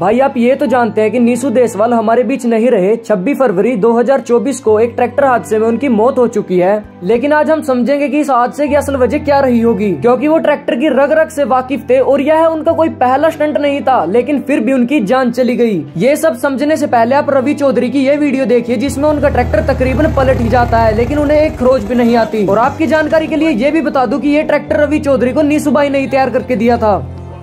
भाई आप ये तो जानते हैं कि नीसू देसवाल हमारे बीच नहीं रहे। 26 फरवरी 2024 को एक ट्रैक्टर हादसे में उनकी मौत हो चुकी है। लेकिन आज हम समझेंगे कि इस हादसे की असल वजह क्या रही होगी, क्योंकि वो ट्रैक्टर की रग रग से वाकिफ थे और यह उनका कोई पहला स्टंट नहीं था, लेकिन फिर भी उनकी जान चली गई। ये सब समझने से पहले आप रवि चौधरी की ये वीडियो देखिए, जिसमें उनका ट्रैक्टर तकरीबन पलट ही जाता है, लेकिन उन्हें एक खरोच भी नहीं आती। और आपकी जानकारी के लिए ये भी बता दूं कि ये ट्रैक्टर रवि चौधरी को नीसू भाई ने तैयार करके दिया था।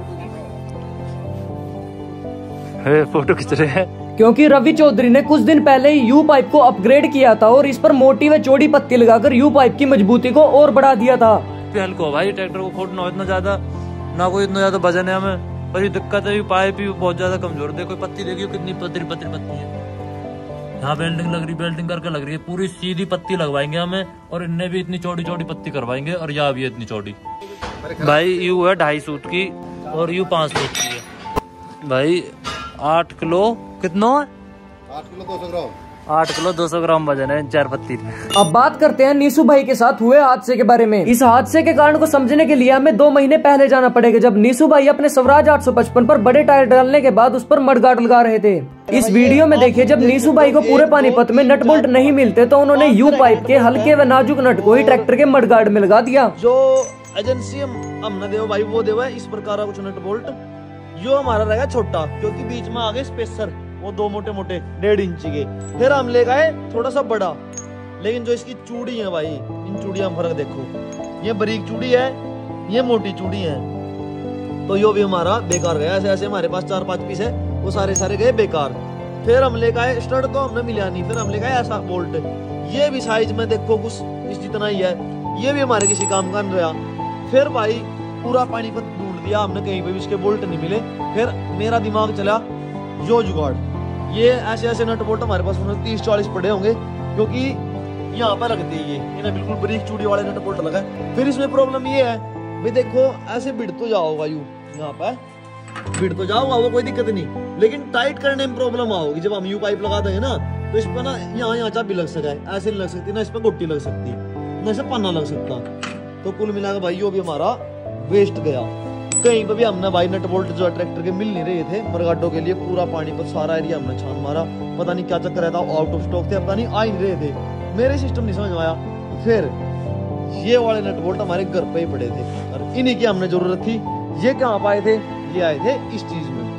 फोटो खींच रहे हैं क्योंकि रवि चौधरी ने कुछ दिन पहले ही यू पाइप को अपग्रेड किया था और इस पर मोटी व चौड़ी पत्ती लगाकर यू पाइप की मजबूती को और बढ़ा दिया था। हल्को भाई ट्रैक्टर को खोटना हो इतना ज्यादा, ना कोई इतना ज्यादा वजन है हमें, पर ये दिक्कत है पाइप भी बहुत ज्यादा कमजोर। देखो पत्ती देखिए कितनी पतली पत्ती है। यहाँ बेल्डिंग लग रही, बेल्डिंग करके लग रही है, पूरी सीधी पत्ती लगवाएंगे हमें, और इनने भी इतनी चौड़ी चौड़ी पत्ती करवाएंगे, और यहाँ भी इतनी चौड़ी। भाई यू है 2.5 फुट की और यू 5 फुट की है। भाई 8 किलो कितना है? 8 किलो 200 ग्राम। 8 किलो 200 ग्राम वजन है 4 पत्ती में। अब बात करते हैं नीसू भाई के साथ हुए हादसे के बारे में। इस हादसे के कारण को समझने के लिए हमें 2 महीने पहले जाना पड़ेगा, जब नीसू भाई अपने स्वराज 855 पर बड़े टायर डालने के बाद उस पर मडगार्ड लगा रहे थे। इस वीडियो में देखिए, जब नीसू भाई को पूरे पानीपत में नट बोल्ट नहीं मिलते तो उन्होंने यू पाइप के हल्के व नाजुक नट को ही ट्रैक्टर के मडगार्ड में लगा दिया। जो एजेंसी हमने देव भाई वो देवा इस प्रकार का कुछ नट बोल्ट, जो हमारा रहेगा छोटा, क्योंकि बीच में आगे स्पेसर वो 2 मोटे मोटे 1.5 इंची के, फिर हम ले गए थोड़ा सा बड़ा। लेकिन जो इसकी चूड़ी है भाई, इन चूड़ियां फर्क देखो, ये बारीक चूड़ी है, ये मोटी चूड़ी है, तो यो भी हमारा बेकार गया। ऐसे ऐसे हमारे पास 4-5 पीस है, वो सारे गए बेकार। फिर हम ले गए स्टड, तो हमने मिला नहीं, फिर हम ले गए ऐसा बोल्ट, ये भी साइज में देखो कुछ इस जितना ही है, ये भी हमारे किसी काम का नहीं रहा। फिर भाई पूरा पानीपत ढूंढ दिया हमने, कहीं पे भी इसके बोल्ट नहीं मिले। फिर मेरा दिमाग चला यो जुगाड़, ये ऐसे नट बोल्ट हमारे पास 30-40 पड़े होंगे, क्योंकि यहाँ पर लगते ही ये इन्हें बिल्कुल बारीक चूड़ी वाले नट बोल्ट लगा। फिर इसमें प्रॉब्लम ये है भाई, देखो ऐसे बिड़ तो जाओगा यू, यहाँ पर बिड़ तो जाओगा वो कोई दिक्कत नहीं, लेकिन टाइट करने में प्रॉब्लम आओगी। जब हम यू पाइप लगा देंगे ना, तो इस पर ना यहाँ चाबी लग सका है, ऐसे नहीं लग सकती ना, इस पर गोटी लग सकती, ना इसे पन्ना लग सकता। तो कुल मिलाकर भाई यो भी हमारा वेस्ट गया। कहीं पे भी हमने भाई नट बोल्ट जो ट्रैक्टर के मिल नहीं रहे थे मरगाडो के लिए, पूरा पानीपत सारा एरिया हमने छान मारा, पता नहीं क्या चक्कर था, आउट ऑफ स्टॉक थे, पता नहीं आ ही नहीं रहे थे, मेरे सिस्टम नहीं समझ में आया। फिर ये वाले नट बोल्ट हमारे घर पे ही पड़े थे और इन्हीं की हमने जरूरत थी। ये कहाँ पाए थे? ये आए थे इस चीज में,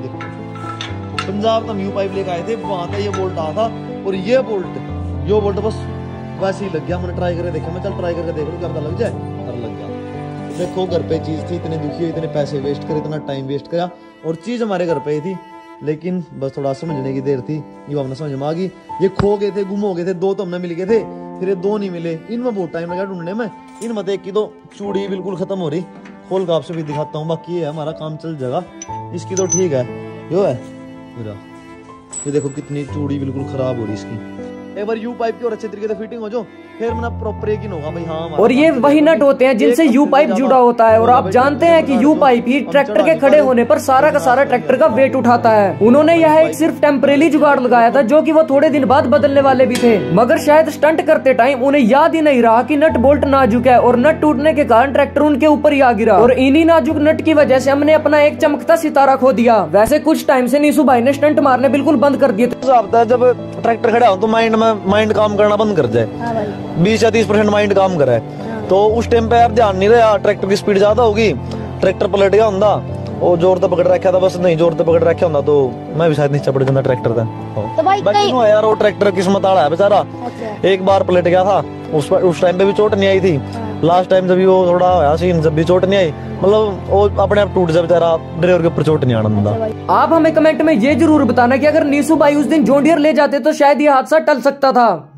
देखो पंजाब तो यू पाइप लेकर आए थे, वहां था ये बोल्ट आया था, और ये बोल्ट बस वैसे ही लग गया। हमने ट्राई करके देखा, मैं चल ट्राई करके देख लूं क्या पता लग जाए, और लग गया। देखो घर पे चीज थी, इतने दुखी हुए, इतने पैसे वेस्ट करे, इतना टाइम वेस्ट करा, और चीज हमारे घर पे ही थी, लेकिन बस थोड़ा समझने की देर थी, ये हमने समझ में आ गई। ये खो गए थे, गुम हो गए थे, 2 तो हमने मिल गए थे, फिर ये 2 नहीं मिले, इनमें बहुत टाइम लगा ढूंढने में। इनमें एक की तो चूड़ी बिल्कुल खत्म हो रही, खोल का आपसे भी दिखाता हूँ, बाकी ये है हमारा काम चल जाएगा। इसकी तो ठीक है, यो है ये देखो कितनी चूड़ी बिल्कुल खराब हो रही इसकी। एक बार यू पाइप की और अच्छे तरीके से फिटिंग हो जाओ, फिर मेरा प्रॉपर यकीन होगा भाई हाँ। और ये वही नट होते हैं जिनसे यू पाइप जुड़ा होता है, और आप जानते हैं कि यू पाइप ही ट्रैक्टर के खड़े होने पर सारा का सारा ट्रैक्टर का वेट उठाता है। उन्होंने यह एक सिर्फ टेम्परेरी जुगाड़ लगाया था, जो कि वो थोड़े दिन बाद बदलने वाले भी थे, मगर शायद स्टंट करते टाइम उन्हें याद ही नहीं रहा कि नट बोल्ट नाजुक है, और नट टूटने के कारण ट्रैक्टर उनके ऊपर ही आ गिरा, और इन्हीं नाजुक नट की वजह से हमने अपना एक चमकता सितारा खो दिया। वैसे कुछ टाइम से नीसू भाई ने स्टंट मारने बिल्कुल बंद कर दिए थे। जब ट्रैक्टर खड़ा हो तो माइंड काम करना बंद कर जाए, 20 या 30% माइंड काम करे, तो उस टाइम पे यार ध्यान नहीं रहा, ट्रैक्टर की स्पीड ज्यादा होगी, ट्रैक्टर पलट गया होंदा, वो जोर तो पकड़ रखा था, बस नहीं जोर तो पकड़ रखा होंदा तो मैं भी शायद नीचे पड़ जाता ट्रैक्टर था। तो भाई यार वो ट्रैक्टर किस्मत वाला है बेचारा, एक बार पलट गया था, उस टाइम पे भी चोट नहीं आई थी। लास्ट टाइम जब वो थोड़ा होया सीन, जब भी चोट नहीं आई, मतलब वो अपने आप टूट जाए बेचारा, ड्राइवर के ऊपर चोट नहीं आना देता। आप हमें कमेंट में ये जरूर बताना कि अगर नीसू भाई उस दिन जॉन डियर ले जाते तो शायद ये हादसा टल सकता था।